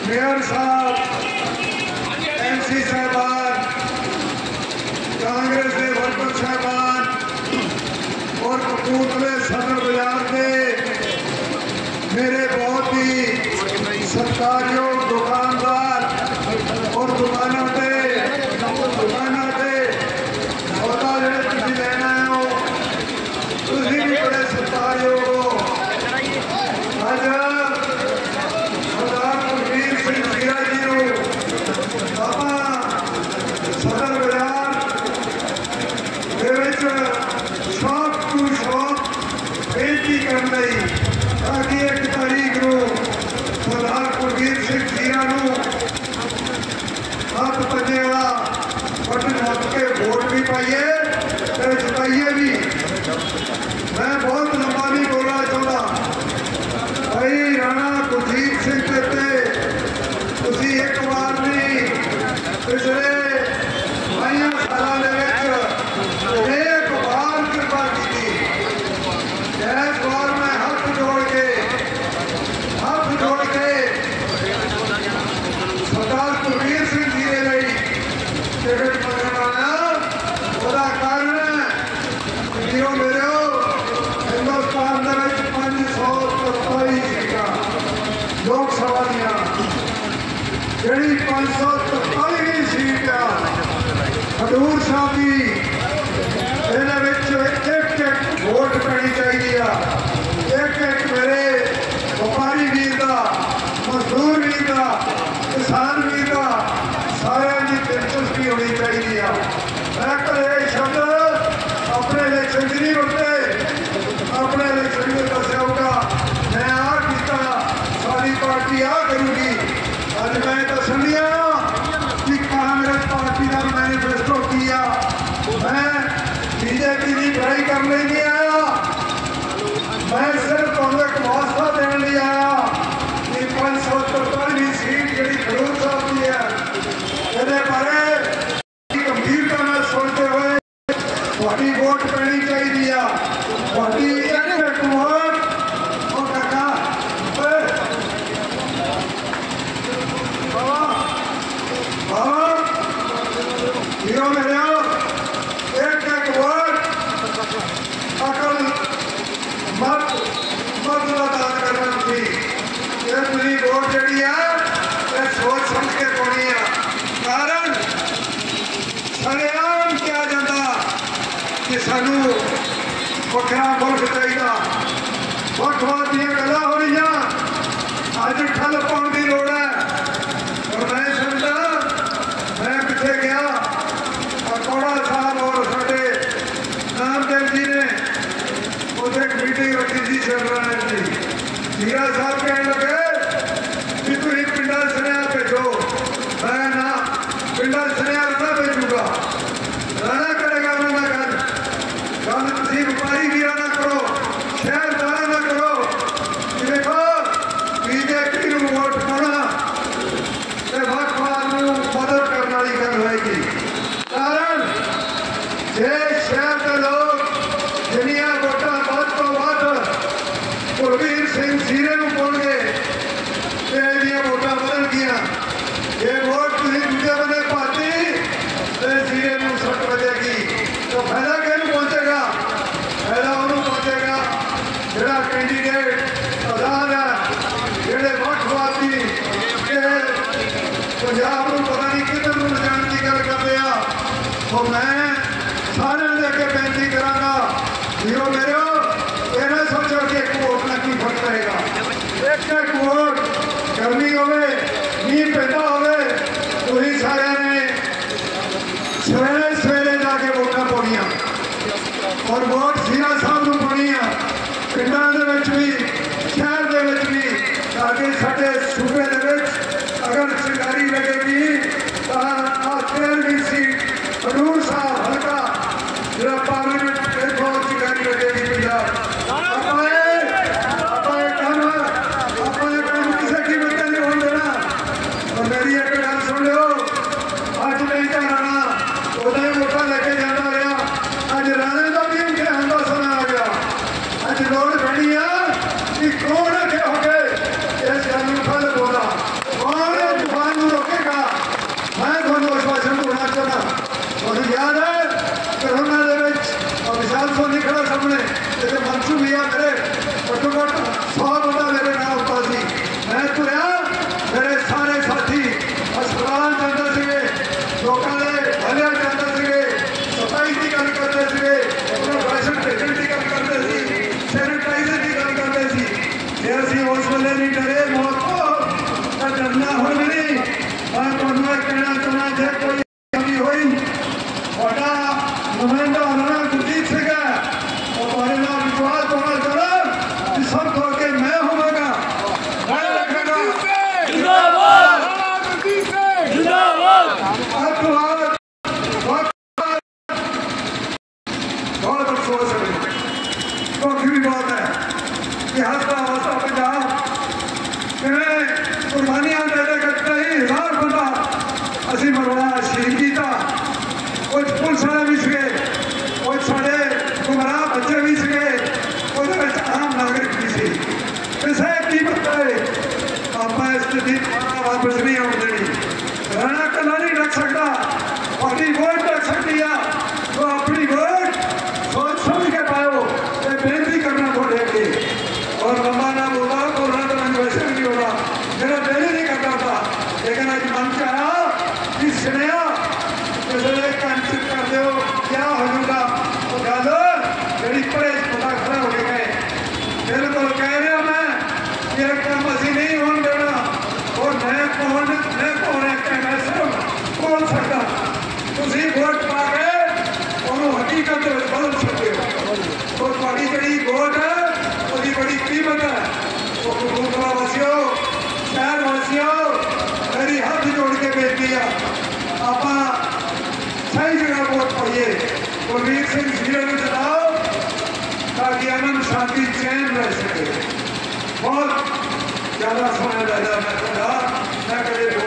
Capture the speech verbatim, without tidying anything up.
Mayor साहब, M C साहबान, Congress के worker साहबान और कपूरथले सदर बाजार के मेरे बहुत ही सत्कारयोग दुकानदार और दुकानों के दुकानों के सौदा जो तुम लेना हो तुम भी बड़े सत्कारयोग हो। अज सरदार कुलवीर सिंह जीरा जी को आप सदर बाजार शौक टू शौक बेनती करने ताकि एक तारीख को सरदार कुलवीर सिंह जीरा हाथ पंजे वाला बटन नप के वोट भी पाइए तो जिताइए भी। मैं बहुत लंबा नहीं बोलना चाहता भाई राणा कुलदीप सिंह कहते तुसी एक बार नहीं पिछले बाईयां साल एक बार कृपा की इस बार मैं हाथ जोड़ के हाथ जोड़ के सरदार कुलवीर सिंह जी के लिए टिकट मंगवाया ਉਹਦਾ ਕਾਰਨ ਜੀਓ ਮੇਰੇ हिंदुस्तान के पांच सौ सताई सीटां लोक सभा दियां जी पांच सौ सताईवीं सीट आ हजूर साहब की एक एक वोट पैनी चाहिए आ एक एक मेरे व्यापारी वीर का मजदूर वीर का किसान वीर का सारे की दिलचस्पी होनी चाहिए आ। मैं कल शब्द अपने इलेक्शन नहीं बोलते अपने इलेक्शन में दसिया होगा मैं आ किया सारी पार्टी आ करूँगी। अज मैं दसन नहीं आया कि कांग्रेस पार्टी का मैनिफेस्टो किया मैं बीजेपी की बुराई करने नहीं आया मैं सिर्फ तुम्हें एक वास्ता देने नहीं आया कि पांच सौ तरतालीवीं सीट जी खडूर साहब की है ये बारे गंभीरता में सोचते हुए थोड़ी वोट पैनी चाहिए थोड़ी एक वोट और काका बाबा बाबा हीरो मेरे एक एक वोट अकल मत मत दान करना थी ये पूरी वोट जी है ये सोच समझ के पानी है कारण सरेआम किया जाता कि सानू वखरा मुल्क चाहिए वक्-वक् दी गल्लां हो रही अज ठल पाने की लोड़ है और मैं समझदा मैं पिछे गया कौड़ा साहब और साडे नामदेव जी ने उसे एक मीटिंग रखी थी शरणानंद जी जीरा साहब कहने लगे कि तुम पिंडा सुनिया भेजो मैं ना पिंडा सुनिया ना भेजूगा राणा करेगा उन्होंने गल गल तुम व्यापारी वीर ना करो शहरदार ना करो कि देखो बीजेपी को वोट पाना वक्-वक् मदद करने वाली गल होगी कारण जे शहर के लोग जिन्नियां वोटां वध तो वध कुलवीर सिंह जीरे को पाउणगे ते इहदियां वोटां बदल गईयां ये वोट तुसीं दूजे बन्ने पाती ते जीरे नूं सट वजेगी तो फायदा किहनूं पहुंचेगा फायदा उहनूं पहुंचेगा जिहड़ा कैंडीडेट आजाद है जिहड़े वक्-वक् दी पंजाब नूं पता नहीं किधर नूं लिजाण दी गल करदे आ तो मैं सारे अगे बेनती करांगा हीरो मेरे ये ना सोचो कि एक वोट ना की फर्क पड़ेगा एक एक वोट गर्मी होवे मीह पैदा होवे तुसीं सारे ने सवेरे सवेरे जाके वोटां पाउणियां और वोट जीरा साहब नूं पाउणी आ पिंडां दे विच भी शहर दे विच भी ताकि साडे सूबे दे विच अगर चिंगारी लगेगी तो तेरहवीं सीट हजूर साहब हल्का जो पार्लियामेंट देखो चिंगारी लगेगी पंजाब किसी की बच्चे नहीं होने देना। और मेरी एक गल सुन लो अज नहीं तो राणा उदा ही वोटा लेके जाता रहा अज राणे का भी इम्तिहान का समय आ गया अज लोड़ पैनी है कि कौन अगे हो गए इस गल फल बोला कौन ਅਸੀਂ ਉਸ ਵੇਲੇ ਨਹੀਂ ਡਰੇ ਮੌਤ ਤੋਂ ਤਾਂ ਡਰਨਾ ਹੁਣ ਵੀ ਨਹੀਂ। ਮੈਂ ਤੁਹਾਨੂੰ ਇਹ ਕਹਿਣਾ ਚਾਹੁੰਦਾ ਜੇ ਕੋਈ ਕਮੀ ਹੋਈ ਤੁਹਾਡਾ ਨੁਮਾਇੰਦਾ ਰਾਣਾ ਗੁਰਜੀਤ ਸਿੰਘ ਹੈ ਉਹ ਤੁਹਾਡੇ ਨਾਲ ਵਿਸ਼ਵਾਸ ਹੋਣਾ ਚਾਹੁੰਦਾ ਕਿ ਸਭ ਤੋਂ ਅੱਗੇ ਮੈਂ ਹੋਵਾਂਗਾ, ਮੈਂ ਰੱਖਾਂਗਾ। ਜਿੰਦਾਬਾਦ ਰਾਣਾ ਗੁਰਜੀਤ ਸਿੰਘ ਜਿੰਦਾਬਾਦ। ਅੱਜ ਤੋਂ ਬਾਅਦ बहुत अफसोस है, दुख भी बहुत है कि हंसता हंसता पंजाब जिन्हें कुर्बानियां दे दे कर कई हजार बंदा असी मरवाया शहीद किया। कुछ पुलिस वाले भी सके, कुछ साढ़े गुमराह बच्चे भी सके, कुछ आम नागरिक भी सी। किसी कीमत पे आप इस स्थिति वापस नहीं आने देनी। राणा कला नहीं रख सकता, अपनी वोट रख सकती है तो अपनी वोट सोच समझ के पाओ। बेनती करना थोड़े अगे और लंबा ना बोला बोलना तो मैं वैसे भी नहीं होगा, मेरा दिल ही नहीं करता था। लेकिन आज मन से आया कि सुनिया इसलिए कैंसिल कर दो क्या हो जाएगा वो गल जी पड़े पता खड़ा हो गए। बिल्कुल कह रहा मैं ये काम असी नहीं होने देना और मैं कौन मैं कौन है मैं सिर्फ बोल सकता। तुम वोट पा के हकीकत बदल सकते हो तो थोड़ी जी वोट है उसकी बड़ी कीमत है। तो कपूरथला वासियों शहर वासियों मेरी हाथ जोड़ के बेनती है आप सही जगह वोट पाइए। गुरमीत सिंह जीरो में जिताओ ताकि अमन शांति चैन रह सके। बहुत ज़्यादा समय लगा मैं कभी